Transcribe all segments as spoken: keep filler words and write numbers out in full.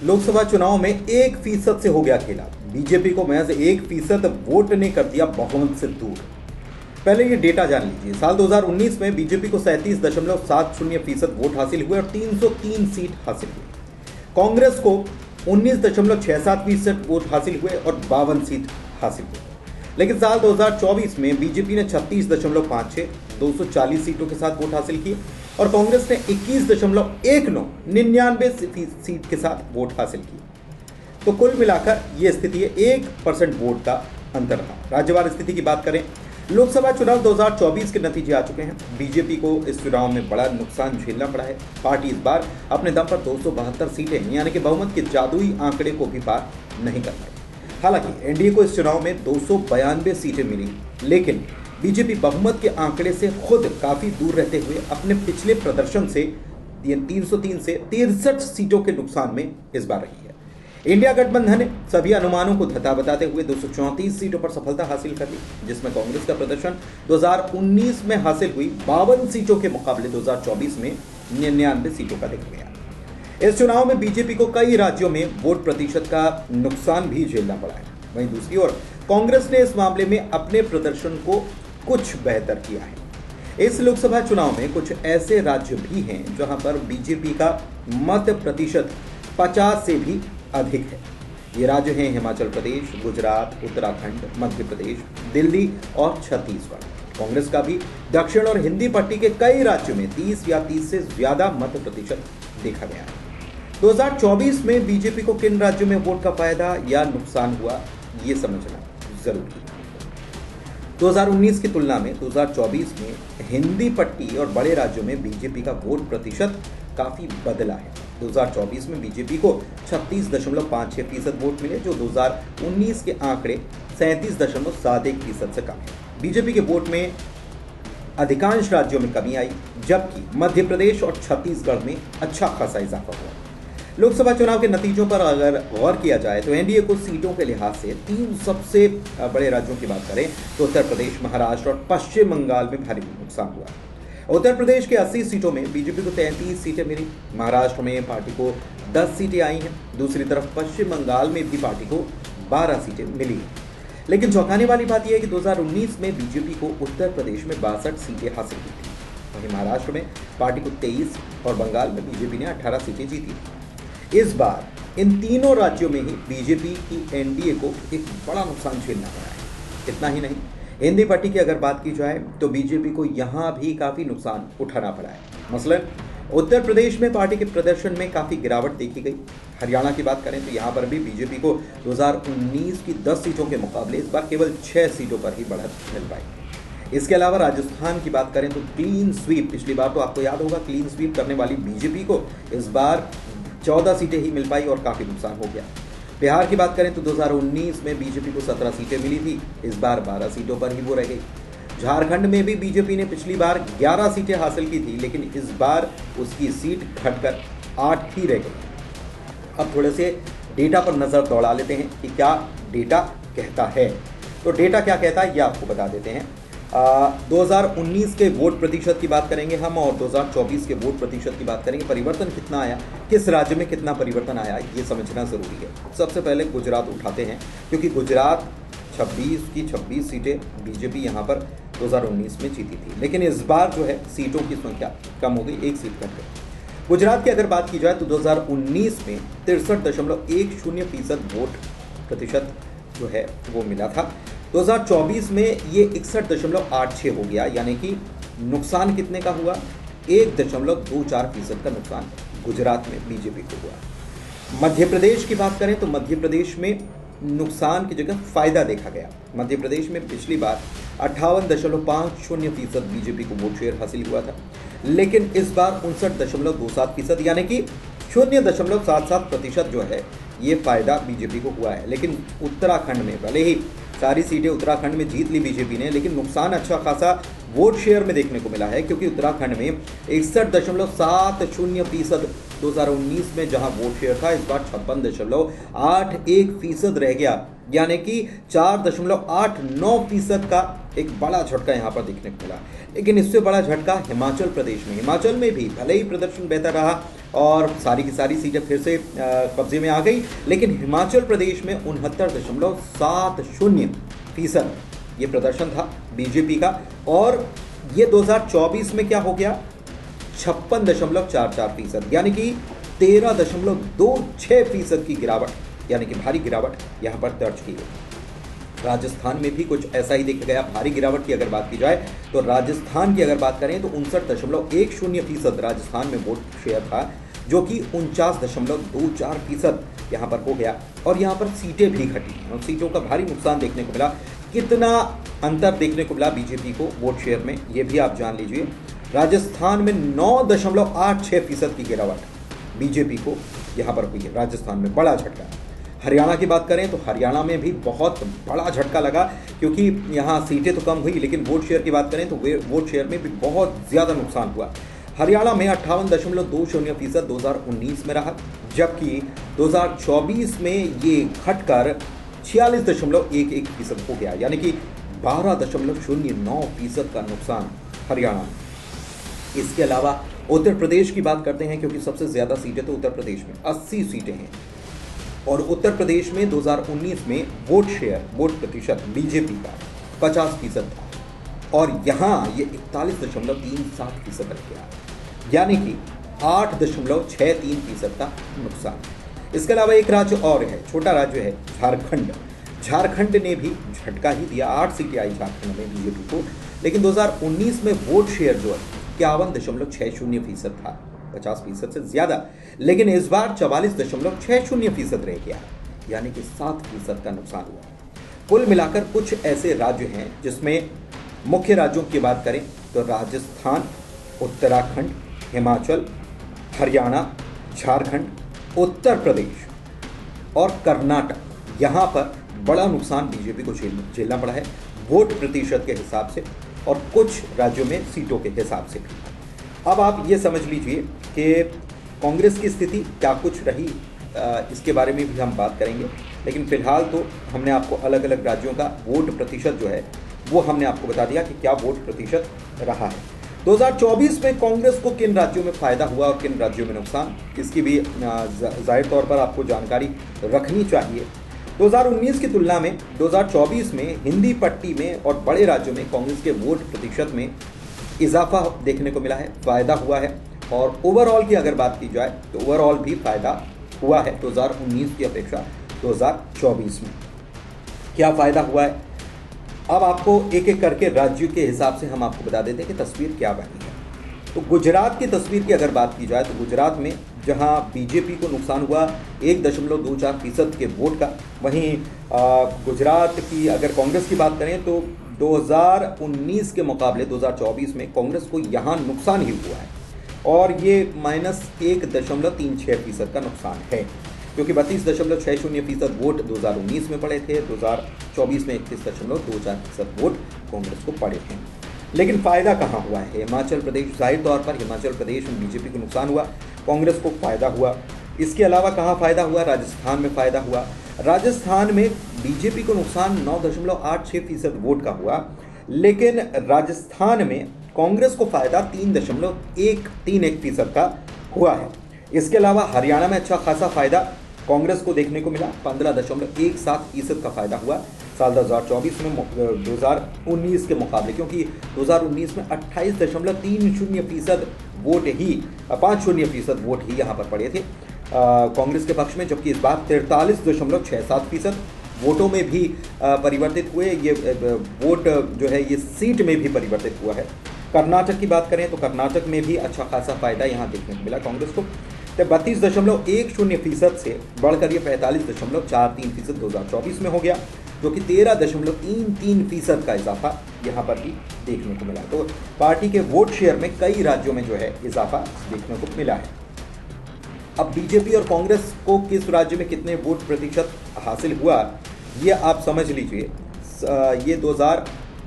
लोकसभा चुनाव में एक फीसद से हो गया खेला। बीजेपी को महज एक फीसद वोट ने कर दिया बहुमत से दूर। पहले ये डेटा जान लीजिए। साल दो हज़ार उन्नीस में बीजेपी को सैंतीस दशमलव सात शून्य फीसद वोट हासिल हुए और तीन सौ तीन सीट हासिल हुई। कांग्रेस को उन्नीस दशमलव छह सात फीसद वोट हासिल हुए और बावन सीट हासिल हुई। लेकिन साल दो हज़ार चौबीस में बीजेपी ने छत्तीस दशमलव पाँच छह दो सौ चालीस सीटों के साथ वोट हासिल किए और कांग्रेस ने इक्कीस दशमलव एक नौ निन्यानवे सीट के साथ वोट हासिल किए। तो कुल मिलाकर यह स्थिति है, एक परसेंट वोट का अंतर रहा। राज्यवार स्थिति की बात करें, लोकसभा चुनाव दो हज़ार चौबीस के नतीजे आ चुके हैं। बीजेपी को इस चुनाव में बड़ा नुकसान झेलना पड़ा है। पार्टी इस बार अपने दम पर दो सौ बहत्तर सीटें यानी कि बहुमत के जादुई आंकड़े को भी पार नहीं कर पाई। हालांकि एनडीए को इस चुनाव में दो सौ बयानवे सीटें मिली, लेकिन बीजेपी बहुमत के आंकड़े से खुद काफी दूर रहते हुए अपने पिछले प्रदर्शन से तीन सौ तीन से तिरसठ सीटों के नुकसान में इस बार रही है। इंडिया गठबंधन ने सभी अनुमानों को धता बताते हुए दो सौ चौंतीस सीटों पर सफलता हासिल कर ली, जिसमें कांग्रेस का प्रदर्शन दो हज़ार उन्नीस में हासिल हुई बावन सीटों के मुकाबले दो हज़ार चौबीस में निन्यानवे सीटों का देखा गया। इस चुनाव में बीजेपी को कई राज्यों में वोट प्रतिशत का नुकसान भी झेलना पड़ा है। वहीं दूसरी ओर कांग्रेस ने इस मामले में अपने प्रदर्शन को कुछ बेहतर किया है। इस लोकसभा चुनाव में कुछ ऐसे राज्य भी हैं जहां पर बीजेपी का मत प्रतिशत पचास से भी अधिक है। ये राज्य हैं हिमाचल प्रदेश, गुजरात, उत्तराखंड, मध्य प्रदेश, दिल्ली और छत्तीसगढ़। कांग्रेस का भी दक्षिण और हिंदी पट्टी के कई राज्यों में तीस या तीस से ज्यादा मत प्रतिशत देखा गया है। दो हज़ार चौबीस में बीजेपी को किन राज्यों में वोट का फायदा या नुकसान हुआ, ये समझना जरूरी है। दो हज़ार उन्नीस की तुलना में दो हज़ार चौबीस में हिंदी पट्टी और बड़े राज्यों में बीजेपी का वोट प्रतिशत काफी बदला है। दो हज़ार चौबीस में बीजेपी को छत्तीस दशमलव पाँच छह फीसद वोट मिले, जो दो हज़ार उन्नीस के आंकड़े सैंतीस दशमलव सात एक फीसद से कम है। बीजेपी के वोट में अधिकांश राज्यों में कमी आई, जबकि मध्य प्रदेश और छत्तीसगढ़ में अच्छा खासा इजाफा हुआ। लोकसभा चुनाव के नतीजों पर अगर गौर किया जाए तो एनडीए को सीटों के लिहाज से तीन सबसे बड़े राज्यों की बात करें तो उत्तर प्रदेश, महाराष्ट्र और पश्चिम बंगाल में भारी नुकसान हुआ। उत्तर प्रदेश के अस्सी सीटों में बीजेपी को तैंतीस सीटें मिली, महाराष्ट्र में पार्टी को दस सीटें आई हैं। दूसरी तरफ पश्चिम बंगाल में भी पार्टी को बारह सीटें मिली हैं। लेकिन चौंकाने वाली बात यह है कि दो हज़ार उन्नीस में बीजेपी को उत्तर प्रदेश में बासठ सीटें हासिल की थी, वहीं महाराष्ट्र में पार्टी को तेईस और बंगाल में बीजेपी ने अठारह सीटें जीती। इस बार इन तीनों राज्यों में ही बीजेपी की एनडीए को एक बड़ा नुकसान झेलना पड़ा है। इतना ही नहीं, हिंदी पट्टी की अगर बात की जाए तो बीजेपी को यहाँ भी काफ़ी नुकसान उठाना पड़ा है। मसलन उत्तर प्रदेश में पार्टी के प्रदर्शन में काफ़ी गिरावट देखी गई। हरियाणा की बात करें तो यहाँ पर भी बीजेपी को दो हज़ार उन्नीस की दस सीटों के मुकाबले इस बार केवल छः सीटों पर ही बढ़त मिल पाई। इसके अलावा राजस्थान की बात करें तो क्लीन स्वीप, पिछली बार तो आपको याद होगा क्लीन स्वीप करने वाली बीजेपी को इस बार चौदह सीटें ही मिल पाई और काफ़ी नुकसान हो गया। बिहार की बात करें तो दो हज़ार उन्नीस में बीजेपी को सत्रह सीटें मिली थी, इस बार बारह सीटों पर ही वो रह गई। झारखंड में भी बीजेपी ने पिछली बार ग्यारह सीटें हासिल की थी, लेकिन इस बार उसकी सीट घटकर आठ ही रह गई। अब थोड़े से डेटा पर नज़र दौड़ा लेते हैं कि क्या डेटा कहता है। तो डेटा क्या कहता है ये आपको बता देते हैं। दो हज़ार उन्नीस के वोट प्रतिशत की बात करेंगे हम और दो हज़ार चौबीस के वोट प्रतिशत की बात करेंगे। परिवर्तन कितना आया, किस राज्य में कितना परिवर्तन आया, ये समझना ज़रूरी है। सबसे पहले गुजरात उठाते हैं, क्योंकि गुजरात छब्बीस की छब्बीस सीटें बीजेपी यहाँ पर दो हज़ार उन्नीस में जीती थी, लेकिन इस बार जो है सीटों की संख्या कम हो गई, एक सीट घट गई। गुजरात की अगर बात की जाए तो दो हज़ार उन्नीस में तिरसठ दशमलव एक शून्य फीसद वोट प्रतिशत जो है वो मिला था। दो हज़ार चौबीस में ये इकसठ दशमलव आठ छः हो गया, यानी कि नुकसान कितने का हुआ, एक दशमलव दो चार फीसद का नुकसान गुजरात में बीजेपी को हुआ। मध्य प्रदेश की बात करें तो मध्य प्रदेश में नुकसान की जगह फायदा देखा गया। मध्य प्रदेश में पिछली बार अट्ठावन दशमलव पाँच शून्य फीसद बीजेपी को वोट शेयर हासिल हुआ था, लेकिन इस बार उनसठ दशमलव दो सात फीसद यानी कि शून्य दशमलव सात सात प्रतिशत जो है ये फायदा बीजेपी को हुआ है। लेकिन उत्तराखंड में भले ही सारी सीटें उत्तराखंड में जीत ली बीजेपी ने, लेकिन नुकसान अच्छा खासा वोट शेयर में देखने को मिला है, क्योंकि उत्तराखंड में इकसठ दशमलव सात शून्य फीसद दो हज़ार उन्नीस में जहां वोट शेयर था, इस बार छप्पन दशमलव आठ एक फीसद रह गया, यानी कि चार दशमलव आठ नौ फीसद का एक बड़ा झटका यहाँ पर देखने को मिला। लेकिन इससे बड़ा झटका हिमाचल प्रदेश में हिमाचल में भी भले ही प्रदर्शन बेहतर रहा, और सारी की सारी सीटें फिर से कब्जे में आ गई। लेकिन हिमाचल प्रदेश में उनहत्तर दशमलव सात शून्य फीसद ये प्रदर्शन था बीजेपी का, और ये दो हज़ार चौबीस में क्या हो गया, छप्पन दशमलव चार चार फीसद, यानी कि तेरह दशमलव दो छः फीसद की गिरावट, यानी कि भारी गिरावट यहाँ पर दर्ज की गई। राजस्थान में भी कुछ ऐसा ही देखा गया। भारी गिरावट की अगर बात की जाए तो राजस्थान की अगर बात करें तो उनसठ दशमलव एक शून्य फीसद राजस्थान में वोट शेयर था, जो कि उनचास दशमलव दो चार फीसद यहाँ पर हो गया। और यहाँ पर सीटें भी घटी और सीटों का भारी नुकसान देखने को मिला। कितना अंतर देखने को मिला बीजेपी को वोट शेयर में, ये भी आप जान लीजिए। राजस्थान में नौ दशमलव आठ छः फीसद की गिरावट बीजेपी को यहाँ पर हुई है। राजस्थान में बड़ा झटका। हरियाणा की बात करें तो हरियाणा में भी बहुत बड़ा झटका लगा, क्योंकि यहाँ सीटें तो कम हुई लेकिन वोट शेयर की बात करें तो वोट शेयर में भी बहुत ज़्यादा नुकसान हुआ। हरियाणा में अट्ठावन दशमलव दो शून्य फीसद दो हज़ार उन्नीस में रहा, जबकि दो हज़ार चौबीस में ये घटकर छियालीस दशमलव एक एक फीसद हो गया, यानी कि बारह दशमलव शून्य नौ फीसद का नुकसान हरियाणा में। इसके अलावा उत्तर प्रदेश की बात करते हैं, क्योंकि सबसे ज़्यादा सीटें तो उत्तर प्रदेश में अस्सी सीटें हैं, और उत्तर प्रदेश में दो हज़ार उन्नीस में वोट शेयर वोट प्रतिशत बीजेपी का पचास फीसद था, और यहाँ ये इकतालीस दशमलव तीन सात फीसद रह गया, यानी कि आठ दशमलव छः तीन फीसद का नुकसान। इसके अलावा एक राज्य और है, छोटा राज्य है झारखंड। झारखंड ने भी झटका ही दिया, आठ सीटें आई झारखंड में बीजेपी को, लेकिन दो हज़ार उन्नीस में वोट शेयर जो है इक्यावन दशमलव छः शून्य फीसद था, पचास फीसद से ज़्यादा, लेकिन इस बार चवालीस दशमलव छः शून्य फीसद रह गया, यानी कि सात फीसद का नुकसान हुआ। कुल मिलाकर कुछ ऐसे राज्य हैं जिसमें मुख्य राज्यों की बात करें तो राजस्थान, उत्तराखंड, हिमाचल, हरियाणा, झारखंड, उत्तर प्रदेश और कर्नाटक, यहाँ पर बड़ा नुकसान बीजेपी को झेलना पड़ा है वोट प्रतिशत के हिसाब से, और कुछ राज्यों में सीटों के हिसाब से भी। अब आप ये समझ लीजिए कि कांग्रेस की स्थिति क्या कुछ रही, इसके बारे में भी हम बात करेंगे, लेकिन फिलहाल तो हमने आपको अलग अलग राज्यों का वोट प्रतिशत जो है वो हमने आपको बता दिया कि क्या वोट प्रतिशत रहा है। दो हज़ार चौबीस में कांग्रेस को किन राज्यों में फ़ायदा हुआ और किन राज्यों में नुकसान, इसकी भी जाहिर तौर पर आपको जानकारी रखनी चाहिए। दो हज़ार उन्नीस की तुलना में दो हज़ार चौबीस में हिंदी पट्टी में और बड़े राज्यों में कांग्रेस के वोट प्रतिशत में इजाफा देखने को मिला है, फ़ायदा हुआ है। और ओवरऑल की अगर बात की जाए तो ओवरऑल भी फ़ायदा हुआ है दो हज़ार उन्नीस की अपेक्षा दो हज़ार चौबीस में। क्या फ़ायदा हुआ है, अब आपको एक एक करके राज्यों के हिसाब से हम आपको बता देते हैं कि तस्वीर क्या बनी है। तो गुजरात की तस्वीर की अगर बात की जाए तो गुजरात में जहां बीजेपी को नुकसान हुआ एक दशमलव दो चार फीसद के वोट का, वहीं गुजरात की अगर कांग्रेस की बात करें तो दो हज़ार उन्नीस के मुकाबले दो हज़ार चौबीस में कांग्रेस को यहाँ नुकसान ही हुआ है, और ये माइनस एक दशमलव तीन छः फीसद का नुकसान है, क्योंकि बत्तीस दशमलव छः शून्य फीसद वोट दो हज़ार उन्नीस में पड़े थे, दो हज़ार चौबीस में इक्कीस दशमलव दो चार फीसद वोट कांग्रेस को पड़े थे। लेकिन फ़ायदा कहाँ हुआ है, हिमाचल प्रदेश, जाहिर तौर पर हिमाचल प्रदेश में बीजेपी को नुकसान हुआ, कांग्रेस को फ़ायदा हुआ। इसके अलावा कहाँ फ़ायदा हुआ, राजस्थान में फ़ायदा हुआ। राजस्थान में बीजेपी को नुकसान नौ दशमलव आठ छः फीसद वोट का हुआ, लेकिन राजस्थान में कांग्रेस को फ़ायदा तीन दशमलव एक तीन एक फीसद का हुआ है। इसके अलावा हरियाणा में अच्छा खासा फ़ायदा कांग्रेस को देखने को मिला, पंद्रह दशमलव एक सात फीसद का फ़ायदा हुआ साल दो हज़ार चौबीस में दो हज़ार उन्नीस के मुकाबले, क्योंकि दो हज़ार उन्नीस में अट्ठाईस दशमलव तीन शून्य फीसद वोट ही पाँच शून्य फीसद वोट ही यहाँ पर पड़े थे कांग्रेस के पक्ष में, जबकि इस बार तैंतालीस दशमलव छः सात फीसद वोटों में भी आ, परिवर्तित हुए। ये वोट जो है ये सीट में भी परिवर्तित हुआ है। कर्नाटक की बात करें तो कर्नाटक में भी अच्छा खासा फायदा यहाँ देखने को मिला कांग्रेस को, तो बत्तीस दशमलव एक शून्य फीसद से बढ़कर ये पैंतालीस दशमलव चार तीन फीसद दो हज़ार चौबीस में हो गया, जो कि तेरह दशमलव तीन तीन फीसद का इजाफा यहाँ पर भी देखने को मिला। तो पार्टी के वोट शेयर में कई राज्यों में जो है इजाफा देखने को मिला है। अब बीजेपी और कांग्रेस को किस राज्य में कितने वोट प्रतिशत हासिल हुआ ये आप समझ लीजिए। ये दो हज़ार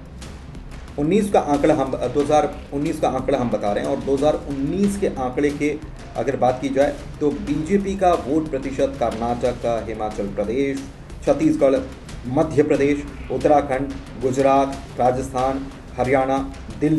उन्नीस का आंकड़ा हम दो हज़ार उन्नीस का आंकड़ा हम बता रहे हैं, और दो हज़ार उन्नीस के आंकड़े के अगर बात की जाए तो बीजेपी का वोट प्रतिशत कर्नाटक, हिमाचल प्रदेश, छत्तीसगढ़, मध्य प्रदेश, उत्तराखंड, गुजरात, राजस्थान, हरियाणा, दिल्ली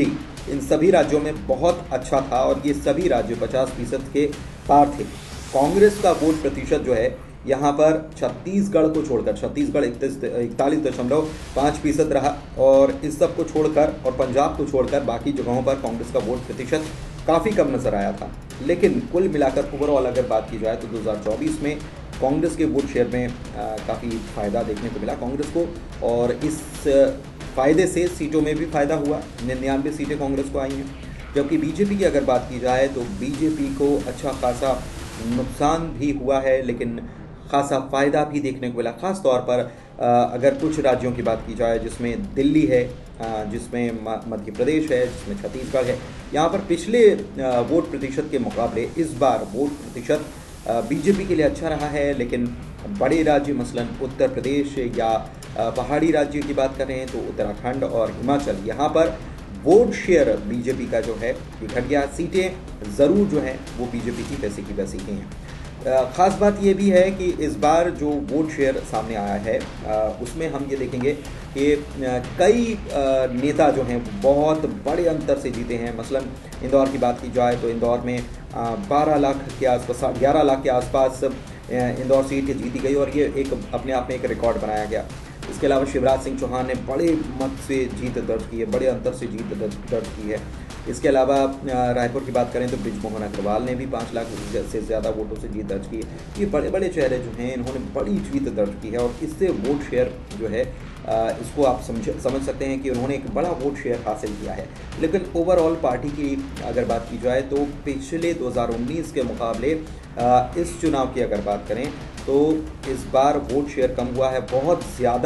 इन सभी राज्यों में बहुत अच्छा था और ये सभी राज्य पचास फीसद के पार थे। कांग्रेस का वोट प्रतिशत जो है यहाँ पर छत्तीसगढ़ को छोड़कर, छत्तीसगढ़ इकतालीस दशमलव पाँच फीसद रहा और इस सब को छोड़कर और पंजाब को छोड़कर बाकी जगहों पर कांग्रेस का वोट प्रतिशत काफ़ी कम नजर आया था। लेकिन कुल मिलाकर ओवरऑल अगर बात की जाए तो दो हज़ार चौबीस में कांग्रेस के वोट शेयर में काफ़ी फ़ायदा देखने को मिला कांग्रेस को, और इस फ़ायदे से सीटों में भी फ़ायदा हुआ। निन्यानवे सीटें कांग्रेस को आई हैं, जबकि बीजेपी की अगर बात की जाए तो बीजेपी को अच्छा खासा नुकसान भी हुआ है, लेकिन खासा फ़ायदा भी देखने को मिला। ख़ास तौर पर अगर कुछ राज्यों की बात की जाए जिसमें दिल्ली है, जिसमें मध्य प्रदेश है, जिसमें छत्तीसगढ़ है, यहाँ पर पिछले वोट प्रतिशत के मुकाबले इस बार वोट प्रतिशत बीजेपी के लिए अच्छा रहा है। लेकिन बड़े राज्य मसलन उत्तर प्रदेश या पहाड़ी राज्य की बात करें तो उत्तराखंड और हिमाचल, यहाँ पर वोट शेयर बीजेपी का जो है ये घट गया। सीटें ज़रूर जो हैं वो बीजेपी की वैसी की वैसी ही हैं। ख़ास बात ये भी है कि इस बार जो वोट शेयर सामने आया है उसमें हम ये देखेंगे कि कई नेता जो हैं बहुत बड़े अंतर से जीते हैं। मसलन इंदौर की बात की जाए तो इंदौर में बारह लाख के आसपास, ग्यारह लाख के आसपास इंदौर सीट जीती गई और ये एक अपने आप में एक रिकॉर्ड बनाया गया। इसके अलावा शिवराज सिंह चौहान ने बड़े मत से जीत दर्ज की है, बड़े अंतर से जीत दर्ज की है। इसके अलावा रायपुर की बात करें तो बृजमोहन अग्रवाल ने भी पाँच लाख से ज़्यादा वोटों से जीत दर्ज की है। ये बड़े बड़े चेहरे जो हैं इन्होंने बड़ी जीत दर्ज की है और इससे वोट शेयर जो है इसको आप समझ समझ सकते हैं कि उन्होंने एक बड़ा वोट शेयर हासिल किया है। लेकिन ओवरऑल पार्टी की अगर बात की जाए तो पिछले दो हज़ार उन्नीस के मुकाबले इस चुनाव की अगर बात करें तो इस बार वोट शेयर कम हुआ है। बहुत ज़्यादा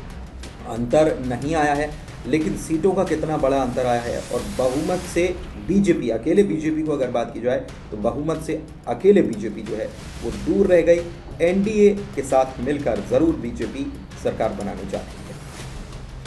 अंतर नहीं आया है, लेकिन सीटों का कितना बड़ा अंतर आया है। और बहुमत से बीजेपी, अकेले बीजेपी को अगर बात की जाए तो बहुमत से अकेले बीजेपी जो है वो दूर रह गई। एनडीए के साथ मिलकर ज़रूर बीजेपी सरकार बनानी चाहती है।